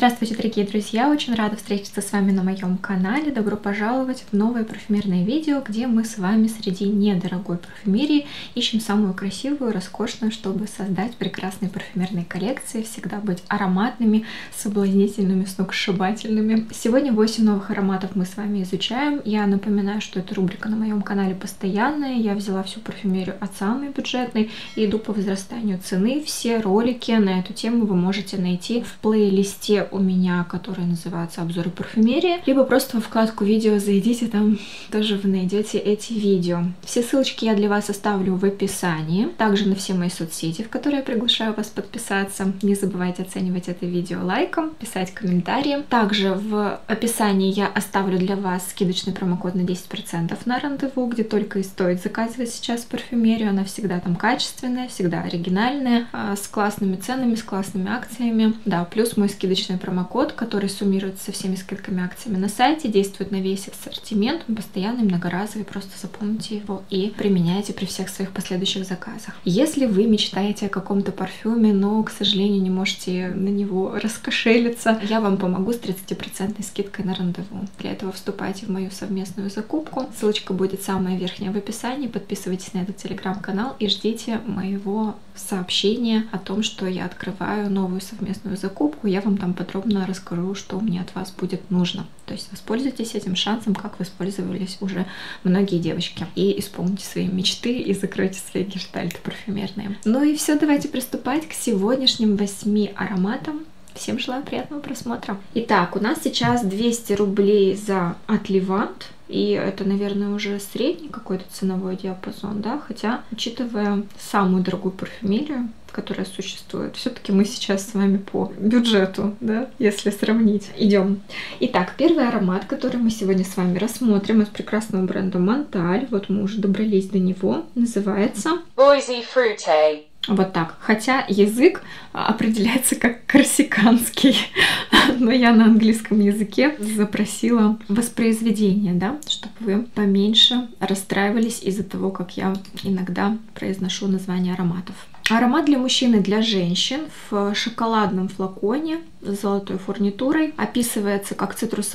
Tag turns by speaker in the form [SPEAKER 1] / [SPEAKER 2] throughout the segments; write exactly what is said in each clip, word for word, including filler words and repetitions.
[SPEAKER 1] Здравствуйте, дорогие друзья! Очень рада встретиться с вами на моем канале. Добро пожаловать в новое парфюмерное видео, где мы с вами среди недорогой парфюмерии ищем самую красивую, роскошную, чтобы создать прекрасные парфюмерные коллекции, всегда быть ароматными, соблазнительными, сногсшибательными. Сегодня восемь новых ароматов мы с вами изучаем. Я напоминаю, что эта рубрика на моем канале постоянная. Я взяла всю парфюмерию от самой бюджетной и иду по возрастанию цены. Все ролики на эту тему вы можете найти в плейлисте у меня, который называется «Обзоры парфюмерии», либо просто во вкладку видео зайдите, там тоже вы найдете эти видео. Все ссылочки я для вас оставлю в описании, также на все мои соцсети, в которые я приглашаю вас подписаться. Не забывайте оценивать это видео лайком, писать комментарии. Также в описании я оставлю для вас скидочный промокод на десять процентов на рандеву, где только и стоит заказывать сейчас парфюмерию. Она всегда там качественная, всегда оригинальная, с классными ценами, с классными акциями. Да, плюс мой скидочный промокод, который суммируется со всеми скидками акциями на сайте, действует на весь ассортимент, он постоянный, многоразовый, просто запомните его и применяйте при всех своих последующих заказах. Если вы мечтаете о каком-то парфюме, но, к сожалению, не можете на него раскошелиться, я вам помогу с тридцатипроцентной скидкой на рандеву. Для этого вступайте в мою совместную закупку. Ссылочка будет самая верхняя в описании. Подписывайтесь на этот телеграм-канал и ждите моего сообщения о том, что я открываю новую совместную закупку. Я вам там подробно расскажу, что мне от вас будет нужно. То есть воспользуйтесь этим шансом, как воспользовались уже многие девочки. И исполните свои мечты и закройте свои гештальты парфюмерные. Ну и все, давайте приступать к сегодняшним восьми ароматам. Всем желаю приятного просмотра. Итак, у нас сейчас двести рублей за от Левант. И это, наверное, уже средний какой-то ценовой диапазон, да? Хотя, учитывая самую дорогую парфюмерию, которая существует, все-таки мы сейчас с вами по бюджету, да, если сравнить. Идем. Итак, первый аромат, который мы сегодня с вами рассмотрим, из прекрасного бренда Монталь. Вот мы уже добрались до него. Называется
[SPEAKER 2] Boise Frutte.
[SPEAKER 1] Вот так. Хотя язык определяется как корсиканский, но я на английском языке запросила воспроизведение, да, чтобы вы поменьше расстраивались из-за того, как я иногда произношу название ароматов. Аромат для мужчин и для женщин в шоколадном флаконе с золотой фурнитурой. Описывается как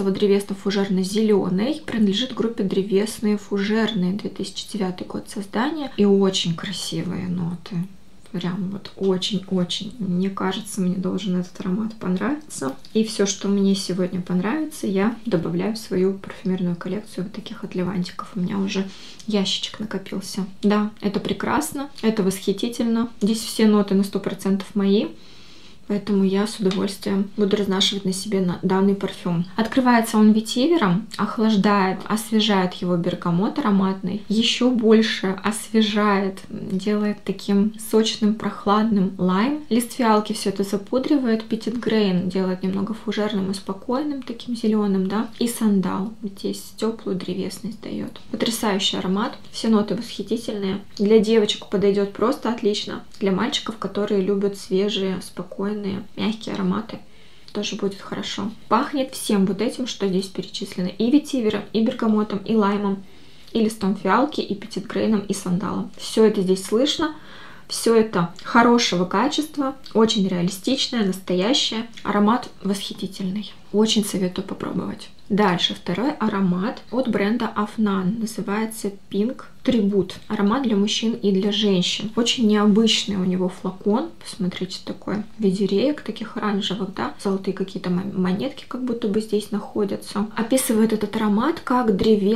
[SPEAKER 1] цитрусово-древесно-фужерно-зеленый. Принадлежит группе древесные фужерные, две тысячи девятый год создания. И очень красивые ноты. Прям вот очень-очень. Мне кажется, мне должен этот аромат понравиться. И все, что мне сегодня понравится, я добавляю в свою парфюмерную коллекцию вот таких вот левантиков. У меня уже ящичек накопился. Да, это прекрасно, это восхитительно. Здесь все ноты на сто процентов мои. Поэтому я с удовольствием буду разнашивать на себе на данный парфюм. Открывается он ветивером, охлаждает, освежает его бергамот ароматный. Еще больше освежает, делает таким сочным, прохладным лайм. Лист фиалки все это запудривает. Petit Grain делает немного фужерным и спокойным, таким зеленым, да. И сандал здесь теплую древесность дает. Потрясающий аромат. Все ноты восхитительные. Для девочек подойдет просто отлично. Для мальчиков, которые любят свежие, спокойные, мягкие ароматы, тоже будет хорошо. Пахнет всем вот этим, что здесь перечислено. И ветивером, и бергамотом, и лаймом, и листом фиалки, и Petit Grain, и сандалом. Все это здесь слышно. Все это хорошего качества, очень реалистичное, настоящее. Аромат восхитительный. Очень советую попробовать. Дальше второй аромат от бренда Afnan. Называется Pink Tribute. Аромат для мужчин и для женщин. Очень необычный у него флакон. Посмотрите, такой в виде реек таких оранжевых, да. Золотые какие-то монетки как будто бы здесь находятся. Описывает этот аромат как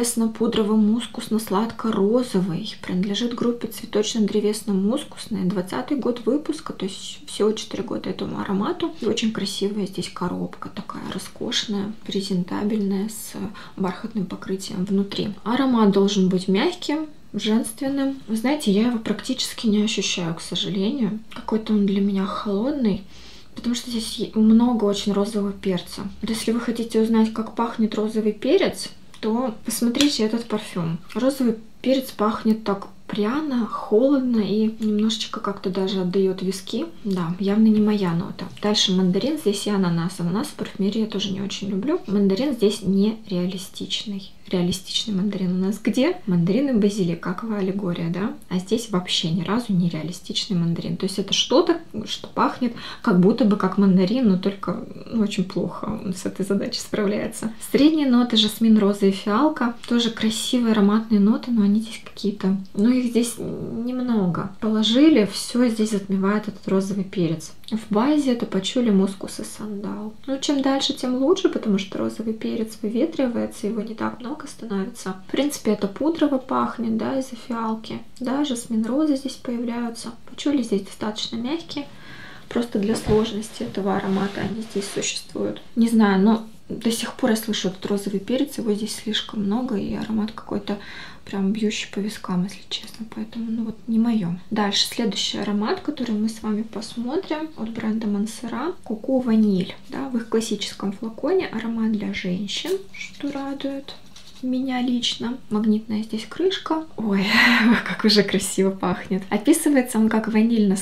[SPEAKER 1] древесно-пудрово-мускусно-сладко-розовый. Принадлежит группе цветочно-древесно-мускусная. двадцатый год выпуска, то есть всего четыре года этому аромату. И очень красивая здесь коробка такая роскошная, презентабельная, с бархатным покрытием внутри. Аромат должен быть мягким, женственным. Вы знаете, я его практически не ощущаю, к сожалению. Какой-то он для меня холодный, потому что здесь много очень розового перца. Вот если вы хотите узнать, как пахнет розовый перец, то посмотрите этот парфюм. Розовый перец пахнет так пряно, холодно и немножечко как-то даже отдает виски. Да, явно не моя нота. Дальше мандарин, здесь и ананас. Ананас в парфюмерии я тоже не очень люблю. Мандарин здесь не реалистичный. Реалистичный мандарин у нас где? Мандарин и базилик, аква аллегория, да? А здесь вообще ни разу не реалистичный мандарин. То есть это что-то, что пахнет как будто бы как мандарин, но только ну, очень плохо он с этой задачей справляется. Средние ноты: жасмин, роза и фиалка. Тоже красивые ароматные ноты, но они здесь какие-то... Ну, их здесь немного. Положили, все здесь затмевает этот розовый перец. В базе это пачули, мускус и сандал. Ну, чем дальше, тем лучше, потому что розовый перец выветривается, его не так много становится. В принципе, это пудрово пахнет, да, из-за фиалки. Да, жасмин, розы здесь появляются. Пачули здесь достаточно мягкие. Просто для сложности этого аромата они здесь существуют. Не знаю, но до сих пор я слышу этот розовый перец, его здесь слишком много, и аромат какой-то прям бьющий по вискам, если честно. Поэтому, ну вот, не мое. Дальше, следующий аромат, который мы с вами посмотрим, от бренда Монсера. Коко Ваниль. Да, в их классическом флаконе. Аромат для женщин, что радует меня лично. Магнитная здесь крышка. Ой, как уже красиво пахнет. Описывается он как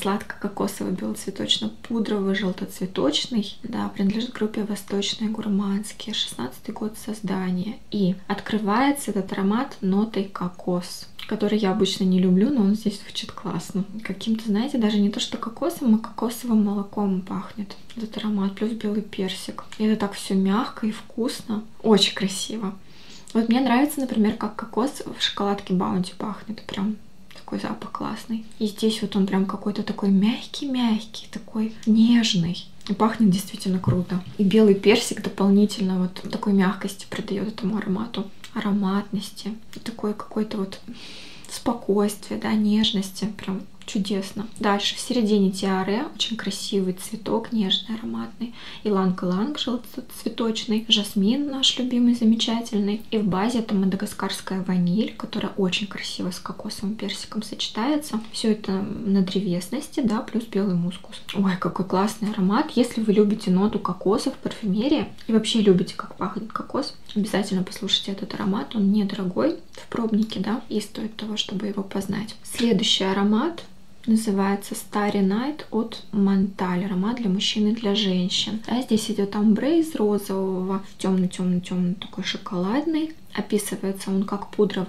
[SPEAKER 1] ванильно-сладко-кокосово-белоцветочно-пудровый, желтоцветочный. Да, принадлежит группе Восточные гурманские. шестнадцатый год создания. И открывается этот аромат нотой кокос, который я обычно не люблю, но он здесь звучит классно. Каким-то, знаете, даже не то что кокосом, а кокосовым молоком пахнет этот аромат. Плюс белый персик. И это так все мягко и вкусно. Очень красиво. Вот мне нравится, например, как кокос в шоколадке Баунти пахнет. Прям такой запах классный. И здесь вот он прям какой-то такой мягкий-мягкий, такой нежный. И пахнет действительно круто. И белый персик дополнительно вот такой мягкости придает этому аромату. Ароматности. И такой какой-то вот спокойствие, да, нежности. Прям чудесно. Дальше в середине тиаре очень красивый цветок, нежный, ароматный. Иланг-иланг желтоцветочный. Жасмин наш любимый, замечательный. И в базе это мадагаскарская ваниль, которая очень красиво с кокосовым персиком сочетается. Все это на древесности, да, плюс белый мускус. Ой, какой классный аромат. Если вы любите ноту кокоса в парфюмерии и вообще любите, как пахнет кокос, обязательно послушайте этот аромат. Он недорогой в пробнике, да, и стоит того, чтобы его познать. Следующий аромат называется Starry Night от Монталь. Аромат для мужчин и для женщин. Да, здесь идет амбре из розового, темно-темно-темно такой шоколадный. Описывается он как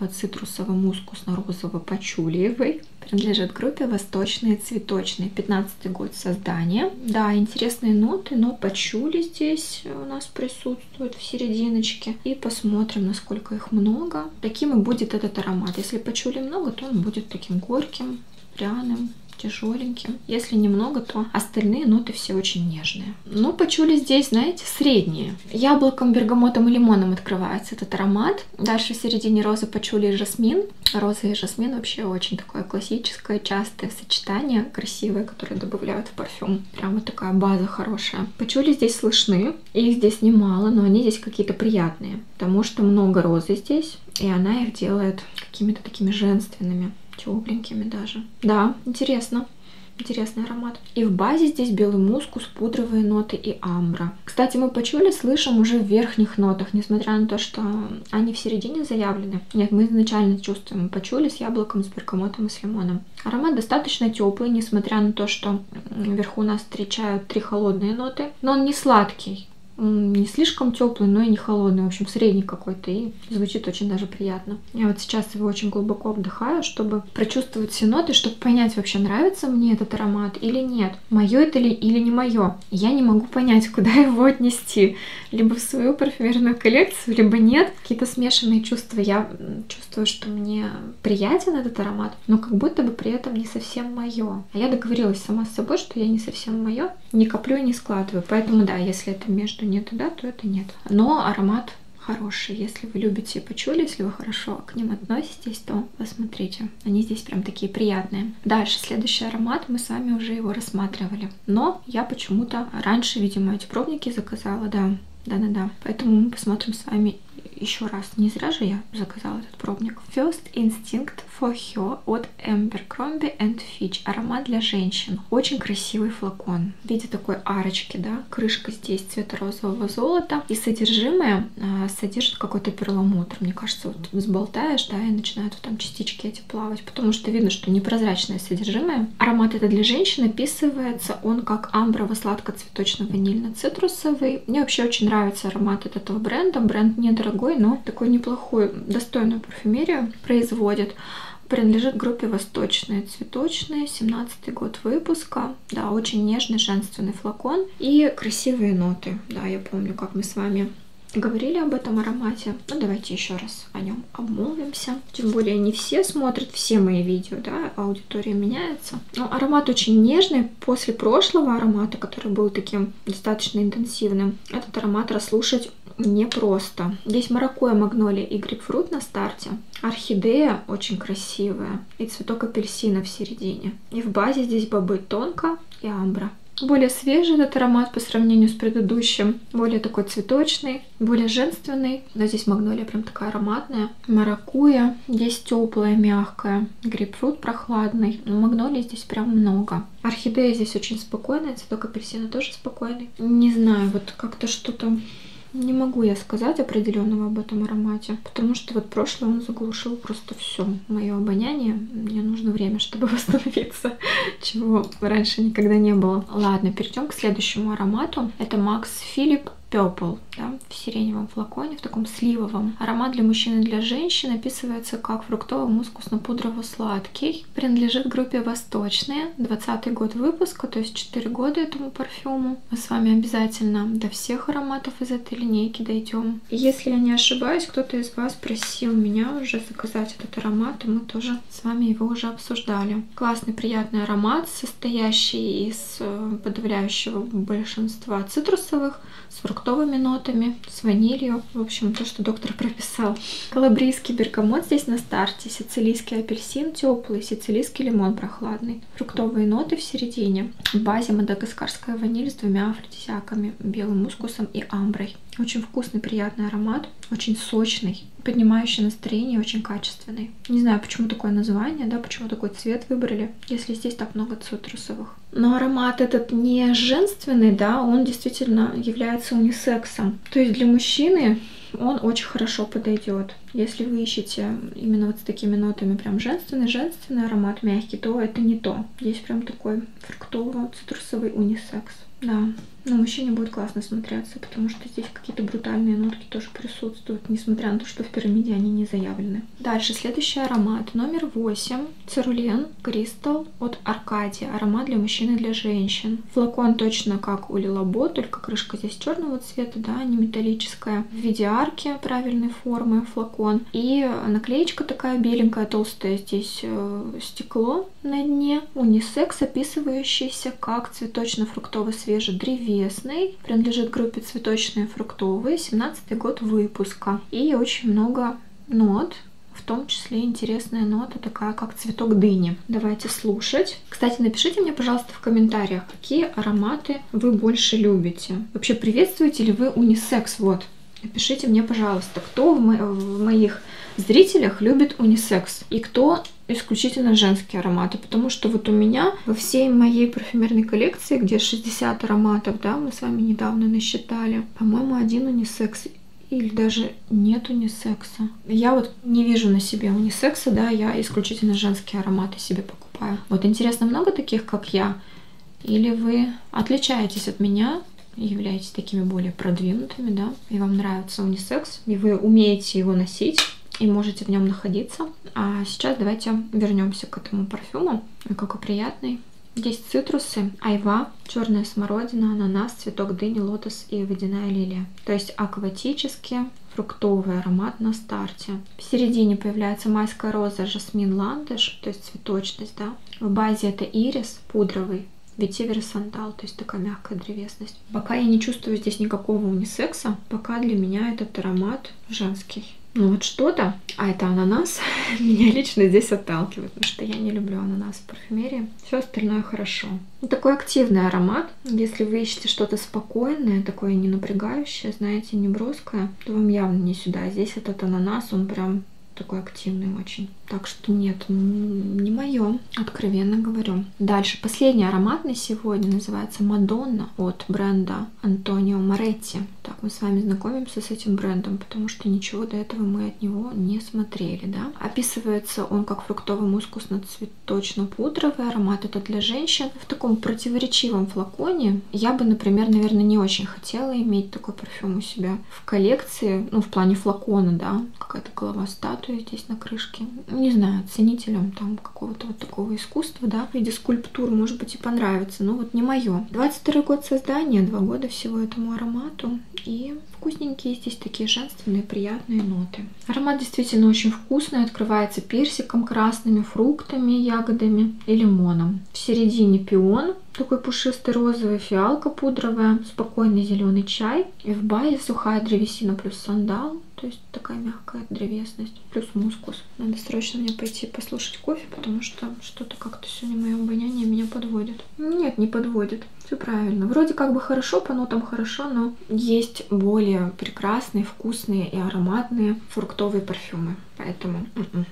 [SPEAKER 1] пудрово-цитрусово-мускусно-розово-пачулиевый. Принадлежит группе Восточные цветочные. пятнадцатый год создания. Да, интересные ноты, но пачули здесь у нас присутствуют в серединочке. И посмотрим, насколько их много. Каким и будет этот аромат. Если пачули много, то он будет таким горьким, пряным, тяжеленьким. Если немного, то остальные ноты все очень нежные. Но пачули здесь, знаете, средние. Яблоком, бергамотом и лимоном открывается этот аромат. Дальше в середине роза, пачули и жасмин. Роза и жасмин вообще очень такое классическое, частое сочетание, красивое, которое добавляют в парфюм. Прям вот такая база хорошая. Пачули здесь слышны. Их здесь немало, но они здесь какие-то приятные. Потому что много розы здесь. И она их делает какими-то такими женственными. Тепленькими даже. Да, интересно. Интересный аромат. И в базе здесь белый мускус, пудровые ноты и амбра. Кстати, мы пачули слышим уже в верхних нотах, несмотря на то, что они в середине заявлены. Нет, мы изначально чувствуем пачули с яблоком, с бергамотом и с лимоном. Аромат достаточно теплый, несмотря на то, что вверху нас встречают три холодные ноты. Но он не сладкий. Не слишком теплый, но и не холодный, в общем, средний какой-то, и звучит очень даже приятно. Я вот сейчас его очень глубоко вдыхаю, чтобы прочувствовать все ноты, чтобы понять, вообще нравится мне этот аромат или нет, мое это ли или не мое. Я не могу понять, куда его отнести, либо в свою парфюмерную коллекцию, либо нет. Какие-то смешанные чувства. Я чувствую, что мне приятен этот аромат, но как будто бы при этом не совсем мое. А я договорилась сама с собой, что я не совсем мое, не коплю и не складываю, поэтому да, если это между нет и да, то это нет. Но аромат хороший. Если вы любите пачули, если вы хорошо к ним относитесь, то посмотрите. Они здесь прям такие приятные. Дальше, следующий аромат. Мы с вами уже его рассматривали. Но я почему-то раньше, видимо, эти пробники заказала, да. Да-да-да. Поэтому мы посмотрим с вами еще раз. Не зря же я заказала этот пробник. First Instinct for Her от Abercrombie энд Fitch. Аромат для женщин. Очень красивый флакон. В виде такой арочки, да. Крышка здесь цвета розового золота. И содержимое а, содержит какой-то перламутр. Мне кажется, вот взболтаешь, да, и начинают там частички эти плавать. Потому что видно, что непрозрачное содержимое. Аромат это для женщин. Описывается он как амброво-сладко-цветочно-ванильно-цитрусовый. Мне вообще очень нравится аромат от этого бренда. Бренд недорогой, но такой неплохой, достойную парфюмерию производит. Принадлежит группе Восточные Цветочные, семнадцатый год выпуска. Да, очень нежный женственный флакон и красивые ноты. Да, я помню, как мы с вами говорили об этом аромате. Ну, давайте еще раз о нем обмолвимся. Тем более не все смотрят все мои видео, да, аудитория меняется. Но аромат очень нежный. После прошлого аромата, который был таким достаточно интенсивным, этот аромат расслушать непросто. Здесь маракуйя, магнолия и грейпфрут на старте. Орхидея очень красивая. И цветок апельсина в середине. И в базе здесь бобы тонко и амбра. Более свежий этот аромат по сравнению с предыдущим. Более такой цветочный, более женственный. Но здесь магнолия прям такая ароматная. Маракуйя здесь теплая, мягкая. Грейпфрут прохладный. Но магнолии здесь прям много. Орхидея здесь очень спокойная. Цветок апельсина тоже спокойный. Не знаю, вот как-то что-то... Не могу я сказать определенного об этом аромате, потому что вот прошлый он заглушил просто все мое обоняние. Мне нужно время, чтобы восстановиться, чего раньше никогда не было. Ладно, перейдем к следующему аромату. Это Max Philipp Purple, да, в сиреневом флаконе, в таком сливовом. Аромат для мужчин и для женщин описывается как фруктово-мускусно-пудрово-сладкий. Принадлежит группе Восточные, двадцатый год выпуска, то есть четыре года этому парфюму. Мы с вами обязательно до всех ароматов из этой линейки дойдем. И если я не ошибаюсь, кто-то из вас просил меня уже заказать этот аромат, и мы тоже с вами его уже обсуждали. Классный, приятный аромат, состоящий из подавляющего большинства цитрусовых, с фруктовыми нотами, с ванилью. В общем, то, что доктор прописал. Калабрийский бергамот здесь на старте. Сицилийский апельсин теплый, сицилийский лимон прохладный. Фруктовые ноты в середине. В базе мадагаскарская ваниль с двумя афродизиаками, белым мускусом и амброй. Очень вкусный, приятный аромат. Очень сочный, поднимающий настроение, очень качественный. Не знаю, почему такое название, да, почему такой цвет выбрали, если здесь так много цитрусовых. Но аромат этот не женственный, да, он действительно является унисексом. То есть для мужчины он очень хорошо подойдет. Если вы ищете именно вот с такими нотами прям женственный, женственный аромат, мягкий, то это не то. Здесь прям такой фруктово-цитрусовый унисекс. Да, но мужчине будет классно смотреться, потому что здесь какие-то брутальные нотки тоже присутствуют, несмотря на то, что в пирамиде они не заявлены. Дальше, следующий аромат, номер восемь. Церулен Кристалл от Аркадия. Аромат для мужчин и для женщин. Флакон точно как у Лилабо, только крышка здесь черного цвета, да, не металлическая. В виде арки правильной формы флакон. И наклеечка такая беленькая, толстая, здесь э, стекло на дне. Унисекс, описывающийся как цветочно-фруктово-свежедревесный. Принадлежит группе цветочные фруктовые, семнадцатый год выпуска. И очень много нот. В том числе интересная нота, такая как цветок дыни. Давайте слушать. Кстати, напишите мне, пожалуйста, в комментариях, какие ароматы вы больше любите. Вообще, приветствуете ли вы унисекс? Вот. Напишите мне, пожалуйста, кто в, мо в моих зрителях любит унисекс и кто исключительно женские ароматы, потому что вот у меня во всей моей парфюмерной коллекции, где шестьдесят ароматов, да, мы с вами недавно насчитали, по-моему, один унисекс. Или даже нет унисекса. Я вот не вижу на себе унисекса, да, я исключительно женские ароматы себе покупаю. Вот интересно, много таких, как я? Или вы отличаетесь от меня, являетесь такими более продвинутыми, да, и вам нравится унисекс, и вы умеете его носить, и можете в нем находиться. А сейчас давайте вернемся к этому парфюму. Какой приятный. Здесь цитрусы, айва, черная смородина, ананас, цветок дыни, лотос и водяная лилия. То есть акватический, фруктовый аромат на старте. В середине появляется майская роза, жасмин, ландыш, то есть цветочность, да. В базе это ирис пудровый, ветивер и сандал, то есть такая мягкая древесность. Пока я не чувствую здесь никакого унисекса, пока для меня этот аромат женский. Ну вот что-то, а это ананас, меня лично здесь отталкивает, потому что я не люблю ананас в парфюмерии. Все остальное хорошо. Вот такой активный аромат. Если вы ищете что-то спокойное, такое не напрягающее, знаете, не броское, то вам явно не сюда. Здесь этот ананас, он прям такой активный очень. Так что нет, не мое, откровенно говорю. Дальше, последний аромат на сегодня называется Мадонна от бренда Антонио Моретти. Так, мы с вами знакомимся с этим брендом, потому что ничего до этого мы от него не смотрели, да. Описывается он как фруктовый мускусно-цветочно-пудровый аромат. Это для женщин в таком противоречивом флаконе. Я бы, например, наверное, не очень хотела иметь такой парфюм у себя в коллекции, ну, в плане флакона, да. Какая-то голова статуи здесь на крышке. Не знаю, ценителям там какого-то вот такого искусства, да, в виде скульптур, может быть, и понравится, но вот не мое. двадцать второй год создания, два года всего этому аромату, и вкусненькие здесь такие женственные, приятные ноты. Аромат действительно очень вкусный, открывается персиком, красными фруктами, ягодами и лимоном. В середине пион, такой пушистый розовый, фиалка пудровая, спокойный зеленый чай, и в базе сухая древесина плюс сандал, то есть такая мягкая древесность, плюс мускус. Надо срочно мне пойти послушать кофе, потому что что-то как-то сегодня мое обоняние меня подводит. Нет, не подводит. Все правильно. Вроде как бы хорошо, по нотам хорошо, но есть более прекрасные, вкусные и ароматные фруктовые парфюмы. Поэтому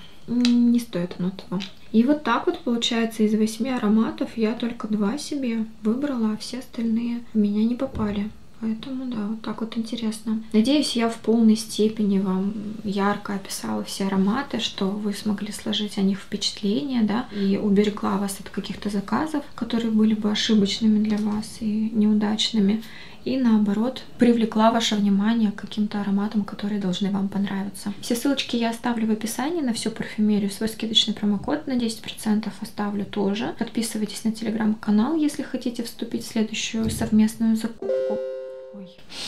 [SPEAKER 1] не стоит оно того. И вот так вот получается из восьми ароматов я только два себе выбрала, а все остальные в меня не попали. Поэтому, да, вот так вот интересно. Надеюсь, я в полной степени вам ярко описала все ароматы, что вы смогли сложить о них впечатление, да, и уберегла вас от каких-то заказов, которые были бы ошибочными для вас и неудачными. И наоборот, привлекла ваше внимание к каким-то ароматам, которые должны вам понравиться. Все ссылочки я оставлю в описании на всю парфюмерию. Свой скидочный промокод на десять процентов оставлю тоже. Подписывайтесь на телеграм-канал, если хотите вступить в следующую совместную закупку. Ой.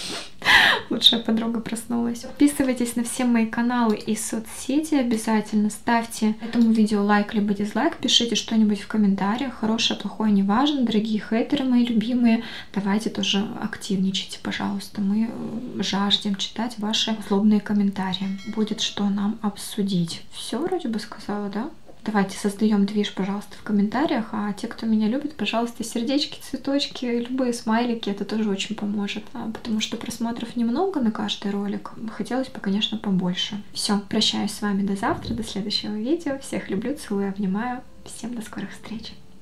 [SPEAKER 1] Лучшая подруга проснулась. Подписывайтесь на все мои каналы и соцсети обязательно. Ставьте этому видео лайк либо дизлайк. Пишите что-нибудь в комментариях. Хорошее, плохое, не важно. Дорогие хейтеры мои любимые, давайте тоже активничайте, пожалуйста. Мы жаждем читать ваши злобные комментарии. Будет что нам обсудить. Все вроде бы сказала, да? Давайте создаем движ, пожалуйста, в комментариях. А те, кто меня любит, пожалуйста, сердечки, цветочки, любые смайлики. Это тоже очень поможет. Потому что просмотров немного на каждый ролик. Хотелось бы, конечно, побольше. Все, прощаюсь с вами до завтра, до следующего видео. Всех люблю, целую, обнимаю. Всем до скорых встреч.